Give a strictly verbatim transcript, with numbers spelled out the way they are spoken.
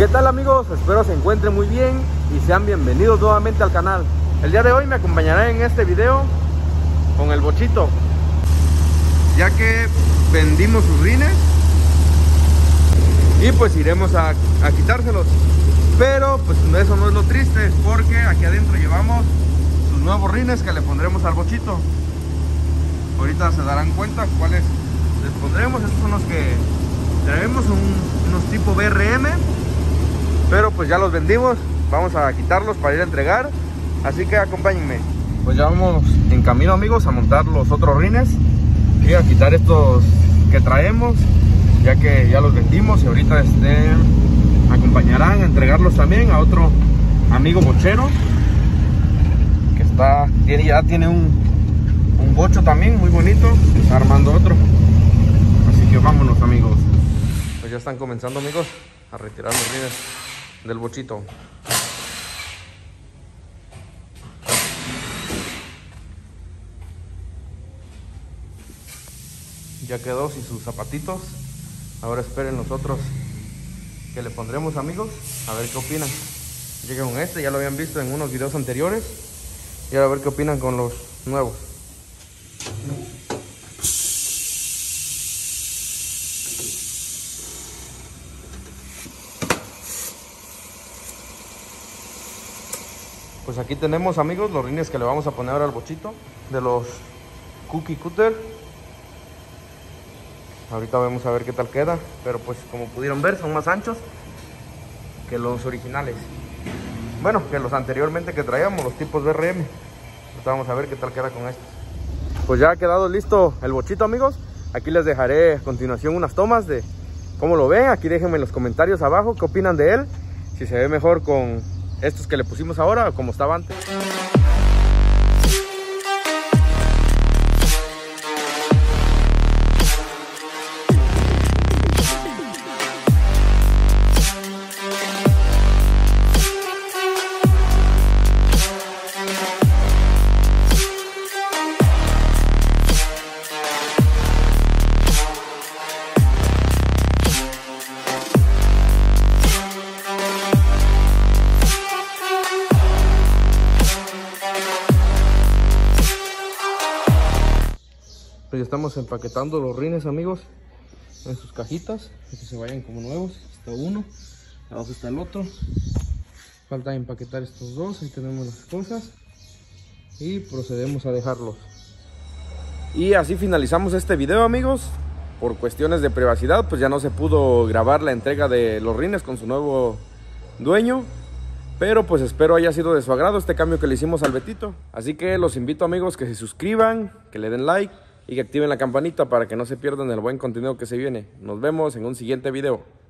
¿Qué tal amigos? Espero se encuentren muy bien y sean bienvenidos nuevamente al canal. El día de hoy me acompañará en este video con el Bochito, ya que vendimos sus rines y pues iremos a, a quitárselos. Pero pues eso no es lo triste, porque aquí adentro llevamos sus nuevos rines que le pondremos al Bochito. Ahorita se darán cuenta cuáles les pondremos. Estos son los que traemos, un, unos tipo B R M, pero pues ya los vendimos. Vamos a quitarlos para ir a entregar, así que acompáñenme. Pues ya vamos en camino amigos a montar los otros rines y a quitar estos que traemos, ya que ya los vendimos. Y ahorita este, acompañarán a entregarlos también a otro amigo bochero que está, tiene, ya tiene un un bocho también muy bonito, está armando otro, así que vámonos amigos. Pues ya están comenzando amigos a retirar los rines del Bochito. Ya quedó sin sus zapatitos. Ahora esperen los otros que le pondremos amigos, a ver qué opinan. Llegué con este, ya lo habían visto en unos videos anteriores, y ahora a ver qué opinan con los nuevos. Pues aquí tenemos amigos los rines que le vamos a poner ahora al Bochito de los Cookie Cutter. Ahorita vamos a ver qué tal queda, pero pues como pudieron ver son más anchos que los originales, bueno, que los anteriormente que traíamos, los tipos B R M. Ahorita vamos a ver qué tal queda con estos. Pues ya ha quedado listo el Bochito amigos. Aquí les dejaré a continuación unas tomas de cómo lo ven. Aquí déjenme en los comentarios abajo qué opinan de él, si se ve mejor con estos que le pusimos ahora o como estaba antes. Pues ya estamos empaquetando los rines amigos en sus cajitas, que se vayan como nuevos. Está uno, abajo está el otro, falta empaquetar estos dos. Ahí tenemos las cosas y procedemos a dejarlos. Y así finalizamos este video amigos. Por cuestiones de privacidad pues ya no se pudo grabar la entrega de los rines con su nuevo dueño, pero pues espero haya sido de su agrado este cambio que le hicimos al Betito. Así que los invito amigos que se suscriban, que le den like y que activen la campanita para que no se pierdan el buen contenido que se viene. Nos vemos en un siguiente video.